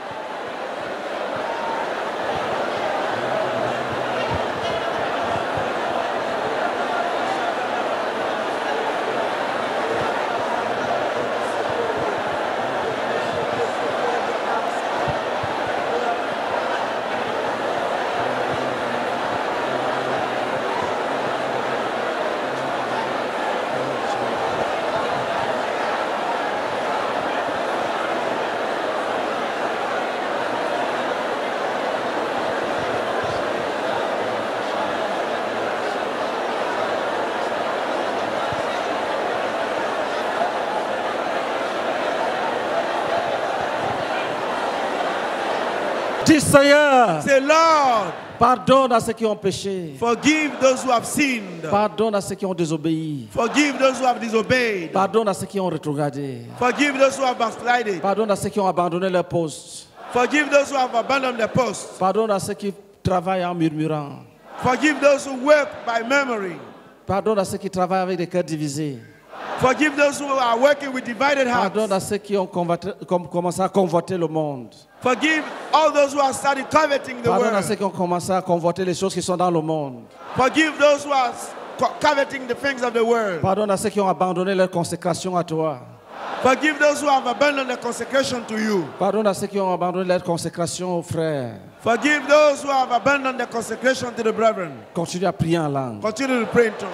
B: Dis Seigneur,
C: Say, Lord,
B: pardonne à ceux qui ont péché.
C: forgive those who have sinned.
B: Pardonne à ceux qui ont désobéi.
C: Forgive those who have disobeyed.
B: Pardonne à ceux qui ont rétrogradé.
C: Forgive those who have backslided.
B: Pardonne à ceux qui ont abandonné leur poste.
C: Forgive those who have abandoned their post.
B: Pardonne à ceux qui travaillent en murmurant.
C: Forgive those who work by memory.
B: Pardonne à ceux qui travaillent avec des cœurs divisés.
C: Forgive those who are working with divided hearts.
B: Pardonne à ceux qui ont commencé à convoiter le monde.
C: Forgive all those who have started coveting the
B: Pardonne à
C: world.
B: ceux qui ont commencé à convoiter les choses qui sont dans le monde.
C: Forgive those who are coveting the things of the world.
B: Pardonne à ceux qui ont abandonné leur consécration à toi.
C: Forgive those who have abandoned their consecration to you.
B: Pardonne à ceux qui ont abandonné leur consécration aux frères.
C: Forgive those who have abandoned their consecration to the brethren.
B: Continue à prier en langue.
C: Continue to pray in tongues.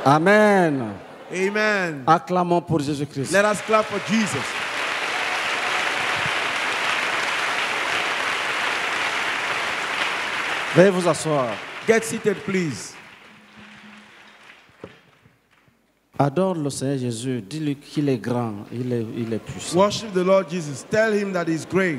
B: Amen.
C: Amen.
B: Acclamons pour Jésus-Christ.
C: Let us clap for Jesus.
B: Veuillez vous asseoir.
C: Get seated, please.
B: Adore le Seigneur Jésus. Dis-lui qu'il est grand. Il est puissant.
C: Worship the Lord Jesus. Tell him that he's great.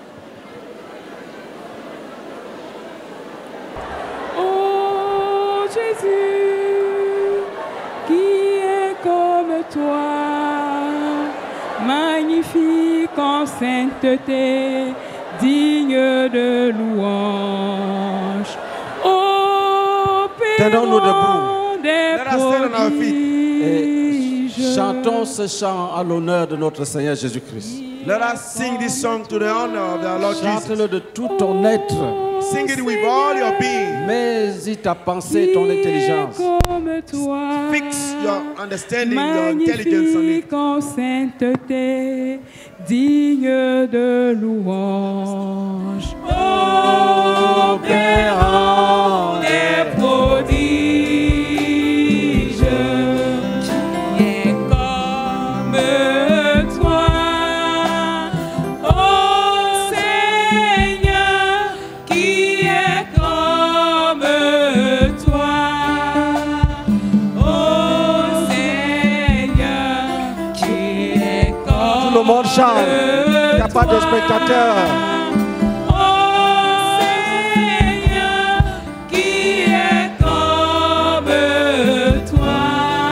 E: Oh Jésus, qui est comme toi, magnifique en sainteté, digne de louange. Oh
B: Tenons-nous
E: Père
B: debout.
E: des
C: Let us stand on our feet.
B: Et
E: prodiges.
B: chantons ce chant à l'honneur de notre Seigneur Jésus-Christ.
C: Let us sing this song to the honor of our Lord Jesus.
B: Chante-le de tout ton être.
C: Sing it with all your being.
B: Mets-y ta pensée, ton intelligence.
E: Comme toi,
C: Fix your understanding, your intelligence on it.
E: magnifique en sainteté, digne de louange. Ô Père des prodiges, qui est comme toi. Ô Seigneur, qui est comme toi. Ô Seigneur, qui est comme
B: Tout le monde chante. Il n'y a pas de spectateurs.
E: Ô Seigneur, qui est comme toi.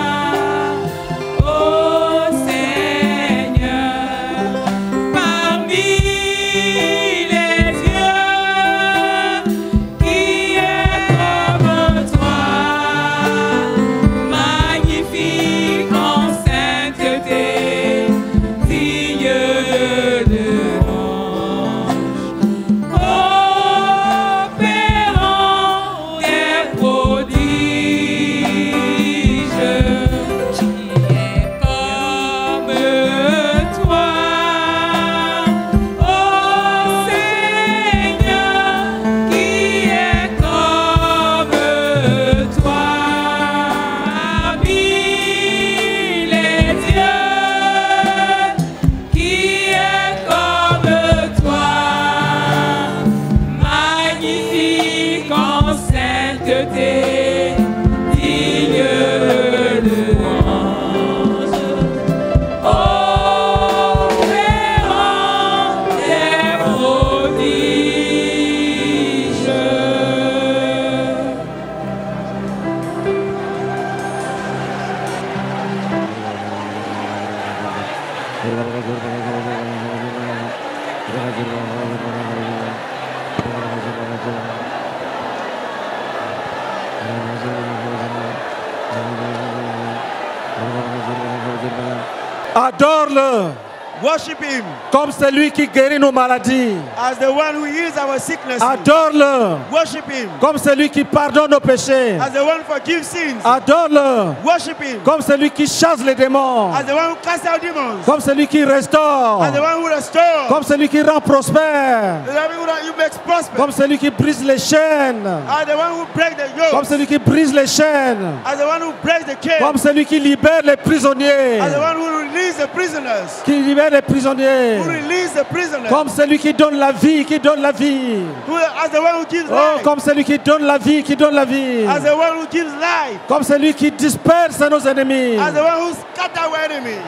E: Ô Seigneur, parmi les dieux, qui est comme toi, magnifique en sainteté, digne de louange. Opérant des prodiges, qui est comme toi. Ô Seigneur, qui est comme toi. Parmi les dieux, qui est comme toi, magnifique en sainteté, digne de louange. Opérant des prodiges.
B: Adore-le
C: Worship him
B: comme celui qui guérit nos maladies.
C: as the one who heals our sickness.
B: Adore-le
C: Worship him
B: comme celui qui pardonne nos péchés.
C: as the one who forgives sins.
B: Adore-le
C: Worship him
B: comme celui qui chasse les démons.
C: as the one who casts out demons.
B: Comme celui qui restaure.
C: As the one who restores.
B: Comme celui qui rend prospère.
C: The one who makes prosper.
B: Comme celui qui brise les chaînes.
C: As the one who breaks the
B: Comme
C: yoke.
B: celui qui brise les chaînes.
C: As the one who breaks the chains.
B: Comme celui qui libère les prisonniers.
C: As the one who releases the prisoners.
B: Qui libère les prisonniers.
C: Who releases the prisoners.
B: Comme celui qui donne la vie, qui donne la vie.
C: As the one who gives
B: Oh,
C: life.
B: comme celui qui donne la vie, qui donne la vie.
C: As the one who gives life.
B: Comme celui qui disperse nos ennemis.
C: As the one who scatters our enemies.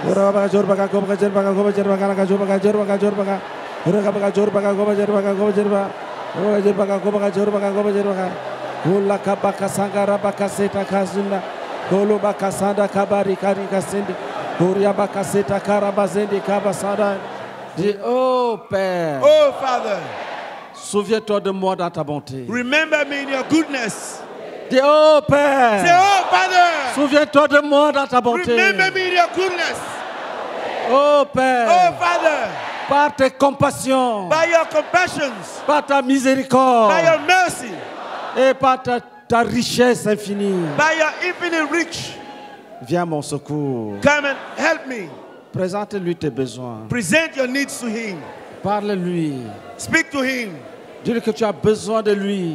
B: Dis, oh Père,
C: Oh Father,
B: souviens-toi de moi dans ta bonté.
C: remember me in your goodness.
B: Dis, oh
C: Say,
B: Père,
C: oh Father,
B: souviens-toi de moi dans ta bonté.
C: remember me in your goodness.
B: Oh
C: Oh
B: Père,
C: Father,
B: par tes compassions,
C: by your compassions,
B: par ta miséricorde
C: by your mercy,
B: et par ta richesse infinie,
C: by your infinite reach,
B: viens à mon secours.
C: come and help me.
B: Présente-lui tes besoins.
C: Present your needs to him.
B: Parle-lui.
C: Speak to him.
B: Dis-lui que tu as besoin de lui.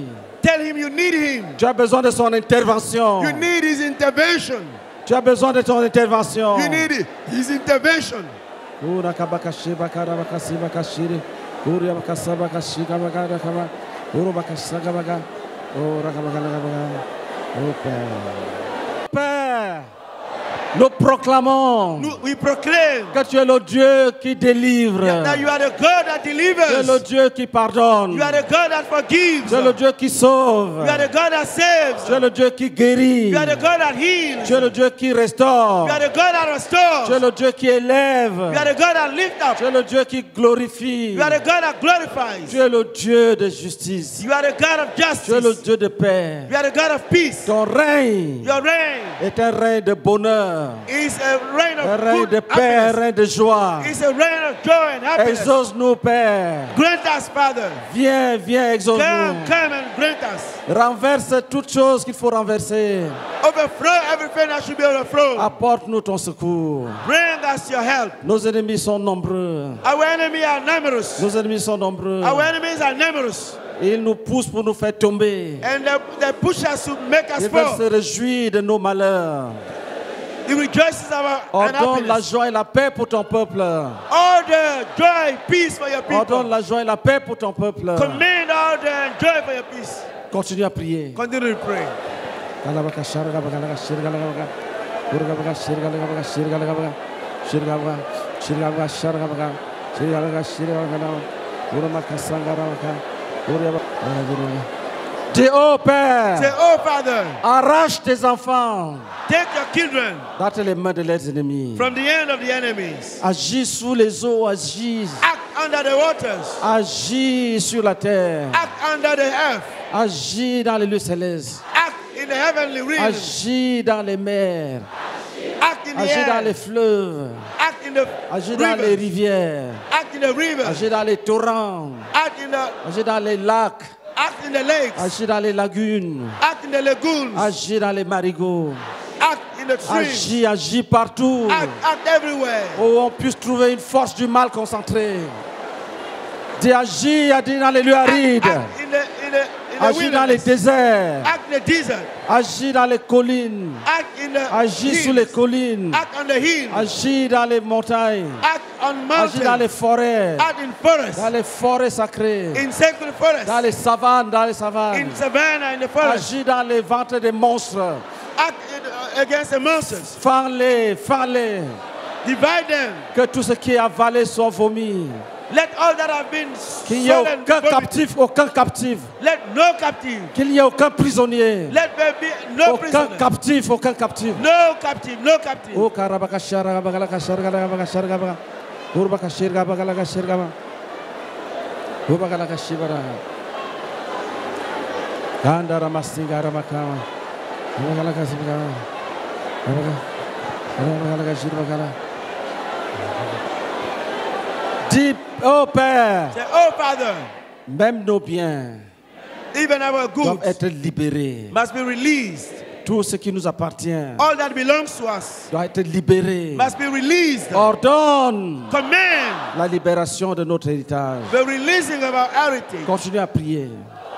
C: Tell him you need him.
B: Tu as besoin de son intervention.
C: You need his intervention.
B: Tu as besoin de ton intervention.
C: You need his intervention.
B: Ura kabakashi bakara bakasi bakashiri. Ura bakasa bakashika bakara kaba. Ura bakasaka baka. Ura kabakala kabaka. Oh Père. Père, nous proclamons
C: We proclaim
B: que tu es le Dieu qui délivre.
C: that you are the God that
B: Tu es
C: delivers.
B: le Dieu qui pardonne.
C: You are the God that forgives.
B: Tu es le Dieu qui sauve.
C: You are the God that saves.
B: Tu es le Dieu qui guérit.
C: You are the God that heals.
B: Tu es le Dieu qui restaure.
C: You are the God that
B: Tu es
C: restores.
B: le Dieu qui élève.
C: You are the God that lifts up.
B: Tu es le Dieu qui glorifie.
C: You are the God that glorifies.
B: Tu es le Dieu de justice.
C: You are the God of
B: Tu es le
C: justice.
B: Dieu de paix.
C: You are the God of peace.
B: Ton règne
C: Your reign
B: est un règne de bonheur,
C: is a reign
B: un
C: of
B: règne
C: good
B: de paix, un
C: happiness.
B: règne de joie.
C: It's a reign of joy and happiness.
B: Exauce-nous, Père.
C: Grant us, Father.
B: Viens, viens, exauce-nous.
C: Come and grant us.
B: Renverse toutes choses qu'il faut renverser.
C: Overthrow everything that should be overthrown.
B: Apporte-nous ton secours.
C: Bring us your help.
B: Nos ennemis sont nombreux.
C: Our enemies are numerous.
B: Nos ennemis sont nombreux.
C: Our enemies are numerous.
B: Ils nous poussent pour nous faire tomber.
C: And they push us to make us
B: Ils veulent se
C: fall.
B: réjouir de nos malheurs.
C: He rejoices our
B: Ordonne la
C: happiness.
B: joie et la paix pour ton peuple.
C: Order, joy, peace for your
B: Ordonne
C: people.
B: la joie et la paix pour ton peuple.
C: Command order and joy for your peace.
B: Continue à prier.
C: Continue to pray.
B: Dis, oh Père,
C: Say, oh Father,
B: arrache tes enfants
C: take your children
B: d'entre les mains de leurs ennemis.
C: from the hand of the enemies.
B: Agis sous les eaux, agis.
C: Act under the waters.
B: Agis sur la terre.
C: Act under the earth.
B: Agis dans les lieux célestes.
C: Act in the heavenly realms.
B: Agis dans les mers.
C: Act in the
B: Agis dans les
C: air.
B: fleuves.
C: Act in the
B: Agis dans les
C: rivers.
B: rivières.
C: Act in the rivers.
B: Agis dans les torrents.
C: Act in the
B: Agis dans les lacs.
C: act in the lakes.
B: Agis dans les lagunes.
C: Act in the lagoons.
B: Agis dans les marigots.
C: Act in the streams.
B: Agis, agis partout.
C: Act everywhere.
B: Où on puisse trouver une force du mal concentrée. Dis, agis, agis dans les lieux arides.
C: Act in the
B: Agis dans les
C: wilderness.
B: déserts.
C: Act in the desert.
B: Agis dans les collines.
C: Act in the
B: Agis sur les
C: hills.
B: collines.
C: Act on the hills.
B: Agis dans les montagnes.
C: Act on
B: Agis dans les
C: mountains.
B: forêts.
C: Act in forests.
B: Dans les forêts sacrées.
C: In sacred forests.
B: Dans les savanes, dans les savanes.
C: In savannah, in the forest.
B: Agis dans les ventres des monstres.
C: Act against the monsters.
B: Fends-les, fends-les.
C: Divide them.
B: Que tout ce qui est avalé soit vomi.
C: Let all that have been
B: Qu'il n'y ait
C: stolen
B: aucun
C: be vomited.
B: captif, aucun captif.
C: Let no captive.
B: Qu'il n'y ait aucun prisonnier.
C: Let there be no
B: Aucun
C: prisoner.
B: captif, aucun captif.
C: No captive. No captive.
B: Oh karabaka shara bagala kashara bagala shara bagala. Urbaka shirga bagala kashirga bagala. Ubagala kashibara. Ganda ramasinga ramakama. Ubagala kashibara. Ubagala kashirga bagala. Dis, oh Père,
C: Say, oh Father,
B: même nos biens
C: even our
B: doivent
C: goods
B: être libérés.
C: must be released.
B: Tout ce qui nous appartient
C: All that belongs to us
B: doit être libéré.
C: must be released.
B: Ordonne
C: Command
B: la libération de notre héritage.
C: the releasing of our heritage.
B: Continue à prier.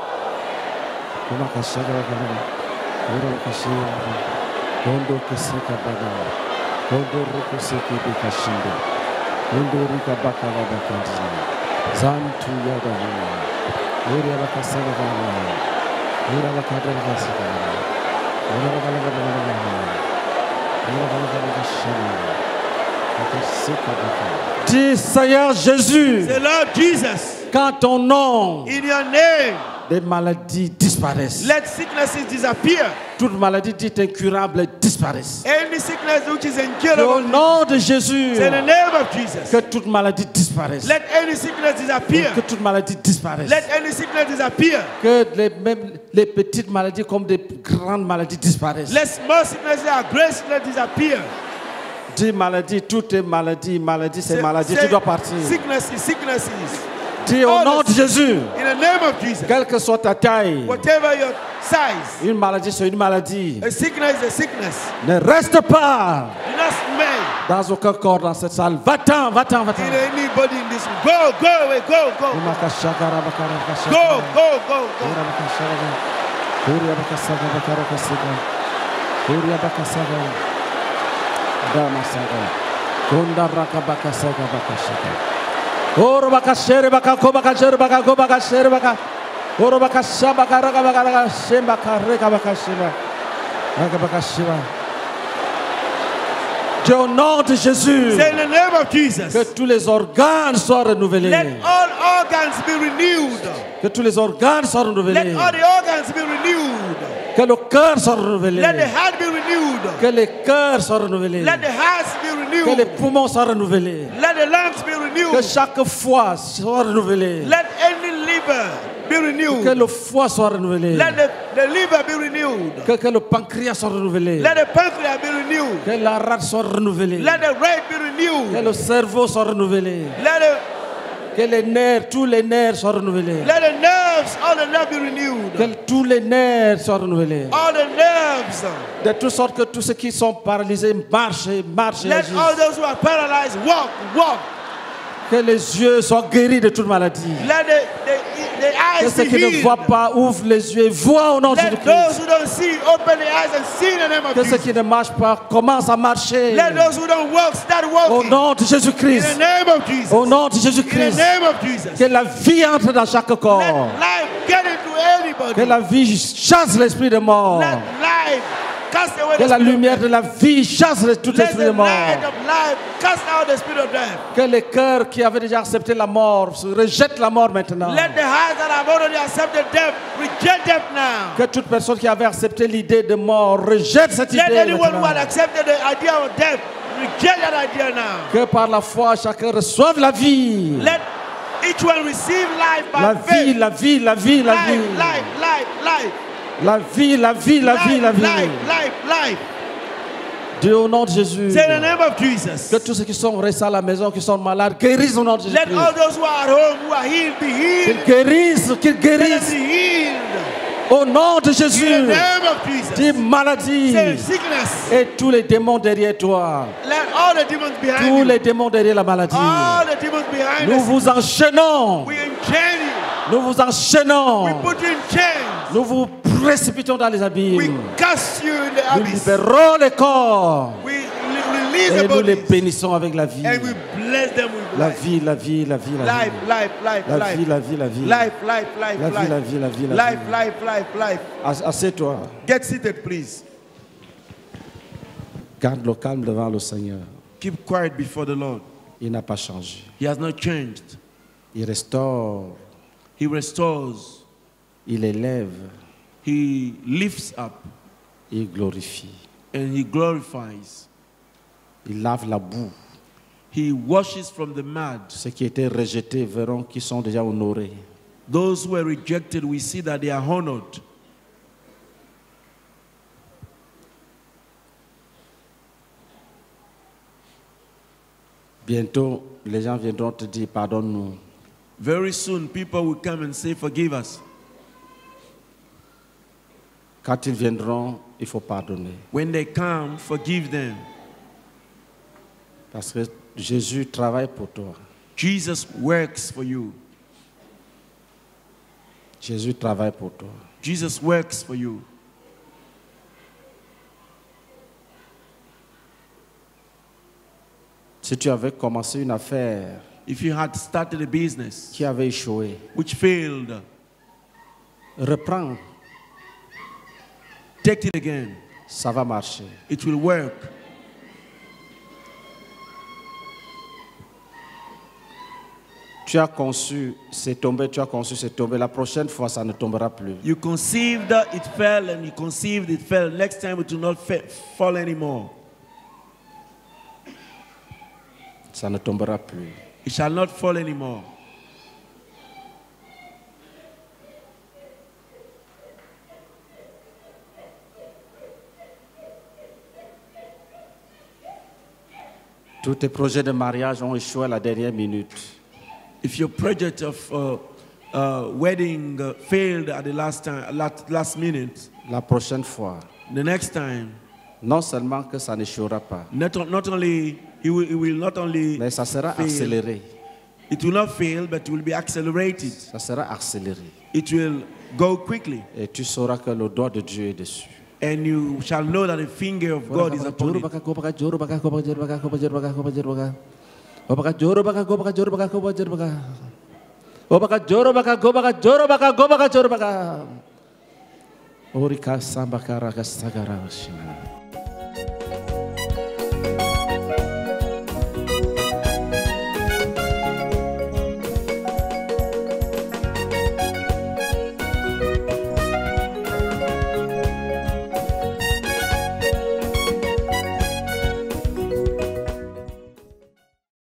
B: Dis, Seigneur Jésus,
C: Say, Lord Jesus,
B: quand ton nom,
C: in your name,
B: des maladies disparaissent.
C: let sicknesses disappear.
B: Toute maladie dite incurable disparaisse.
C: Any sickness which is
B: Au
C: incurable,
B: nom de Jésus,
C: say in the name of Jesus.
B: que toute maladie disparaisse.
C: Let any sickness disappear.
B: Que toute maladie disparaisse.
C: Let any sickness disappear.
B: Que même les petites maladies comme des grandes maladies disparaissent.
C: Let small sicknesses and great sickness disappear.
B: Dis maladie, toutes tes maladies, c'est
C: Say-
B: maladie,
C: say
B: tu dois partir.
C: sicknesses.
B: Dis au nom de Jésus,
C: In the name of Jesus.
B: quelle que soit ta taille,
C: Whatever your size,
B: une maladie c'est une maladie.
C: a sickness is a sickness.
B: Ne reste pas
C: Do not remain
B: dans aucun corps dans cette salle. Va-t'en, va-t'en, va-t'en.
C: in anybody in this room. Go, go away, go, go. Go, go, go, go.
B: Oro bakashere bakako bakashere bakako bakashere baka. Oro bakasha bakaraga bakaraga shemba kareka bakashira. Raka bakashira. Dieu, au nom de Jésus,
C: Say in the name of Jesus.
B: que tous les organes soient renouvelés.
C: Let all organs be renewed.
B: Que tous les organes soient
C: Let
B: renouvelés.
C: all the organs be renewed.
B: Que le cœur soit renouvelé.
C: Let the heart be renewed.
B: Que les cœurs soient renouvelés.
C: Let the hearts be
B: Que les
C: renewed.
B: poumons soient renouvelés.
C: Let the lungs be
B: Que
C: renewed.
B: chaque foie soit renouvelé.
C: Let any liver be
B: Que
C: renewed.
B: le foie soit renouvelé.
C: Let the liver be renewed.
B: Que le pancréas soit renouvelé.
C: Let the pancreas be renewed.
B: Que la rate soit renouvelée.
C: Let the brain be
B: Que
C: renewed.
B: le cerveau soit renouvelé.
C: Let
B: Que les nerfs, tous les nerfs soient renouvelés.
C: the nerves, all the nerves be renewed.
B: Que tous les nerfs soient renouvelés.
C: All the nerves.
B: De toute sorte que tous ceux qui sont paralysés marchent et marchent et
C: Let
B: agissent.
C: all those who are paralyzed walk, walk.
B: Que les yeux soient guéris de toute maladie.
C: Let the
B: Que
C: eyes
B: ceux
C: be
B: qui ne voient
C: healed.
B: pas ouvrent les yeux et voient au nom de
C: Let
B: Jésus-Christ.
C: those who don't see open their eyes and see in the name of
B: Que ceux
C: Jesus.
B: qui ne marchent pas commencent à marcher.
C: Let those who don't walk start
B: Au
C: walking.
B: nom de
C: In
B: Jésus-Christ.
C: the name of Jesus.
B: Au nom de
C: In the
B: Jésus-Christ.
C: name of Jesus.
B: Que la vie entre dans chaque corps.
C: Let life get into
B: Que
C: anybody.
B: la vie chasse l'esprit de mort.
C: Let life cast away
B: Que
C: the
B: la
C: spirit of
B: lumière de la vie chasse tout
C: Let
B: esprit
C: the
B: de mort.
C: light of life cast out the spirit of death.
B: Que les cœurs qui avaient déjà accepté la mort rejettent la mort maintenant.
C: Let the hearts that have already accepted death reject death now.
B: Que toute personne qui avait accepté l'idée de mort rejette cette
C: Let
B: idée
C: anyone who had
B: maintenant.
C: accepted the idea of death reject that idea now.
B: Que par la foi chacun reçoive la vie.
C: Let each one receive life by
B: La vie,
C: faith.
B: la vie, la vie, la
C: Life,
B: vie.
C: life, life, life.
B: La vie, la vie, la vie, la
C: Life, life,
B: vie.
C: life, life.
B: Dieu, au nom de Jésus.
C: Say in the name of Jesus.
B: Que tous ceux qui sont restés à la maison, qui sont malades, guérissent au nom de
C: Let all
B: Jésus-Christ.
C: those who are at home, who are healed, be
B: Qu'ils
C: healed.
B: guérissent, qu'ils
C: Let them
B: guérissent.
C: be healed.
B: Au nom de
C: In the
B: Jésus.
C: name of Jesus.
B: Dis maladie.
C: Say sickness.
B: Et tous les démons derrière toi.
C: Let all the demons behind
B: Tous
C: you.
B: les démons derrière la maladie.
C: All the demons behind
B: Nous
C: us.
B: vous enchaînons.
C: We enchain you.
B: Nous vous enchaînons.
C: We put you in chains.
B: Nous vous précipitons dans les
C: We
B: abîmes.
C: cast you in the
B: Nous
C: abyss.
B: libérons les corps.
C: We release
B: Et
C: the
B: nous les
C: bodies.
B: bénissons avec la vie.
C: And we bless them with
B: La
C: life.
B: vie, la vie, la vie, la
C: Life,
B: vie.
C: life, life,
B: La
C: life.
B: vie, la vie, la vie.
C: Life, life, life,
B: La vie,
C: life.
B: la vie, la vie, la
C: Life,
B: vie.
C: life, life, life.
B: Assieds-toi.
C: Get seated, please.
B: Garde le calme devant le Seigneur.
C: Keep quiet before the Lord.
B: Il n'a pas changé.
C: He has not changed.
B: Il restaure.
C: He restores.
B: Il élève.
C: He lifts up.
B: Il glorifie.
C: And he glorifies.
B: Il lave la boue.
C: He washes from the mud.
B: Ceux qui étaient rejetés verront qu'ils sont déjà honorés.
C: Those who were rejected, we see that they are honored.
B: Bientôt, les gens viendront te dire pardonne-nous.
C: Very soon, people will come and say, forgive us.
B: Quand ils viendront, il faut pardonner.
C: When they come, forgive them.
B: Parce que Jésus travaille pour toi.
C: Jesus works for you.
B: Jésus travaille pour toi.
C: Jesus works for you.
B: Si tu avais commencé une affaire
C: If you had started a business
B: qui avait échoué,
C: which failed,
B: reprends,
C: take it again.
B: ça va marcher.
C: It will work.
B: Tu as conçu, c'est tombé, tu as conçu, c'est tombé. La prochaine fois, ça ne tombera plus.
C: You conceived, it fell, and you conceived, it fell. Next time it will not fall anymore.
B: Ça ne tombera plus.
C: It shall not fall anymore.
B: Tous tes projets de mariage ont échoué à la dernière minute.
C: If your project of wedding failed at the last minute,
B: la prochaine fois,
C: the next time,
B: non seulement que ça n'échouera pas,
C: not only it will not only
B: mais ça sera
C: fail.
B: accéléré.
C: It will not fail, but it will be accelerated.
B: Ça sera accéléré.
C: It will go quickly,
B: Et tu sauras que le doigt de Dieu est dessus.
C: and you shall know that the finger of God is upon it.
B: Orika sambakara kasagara shina.